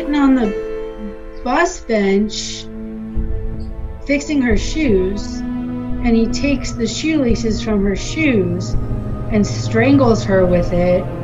sitting on the bus bench fixing her shoes, and he takes the shoelaces from her shoes and strangles her with it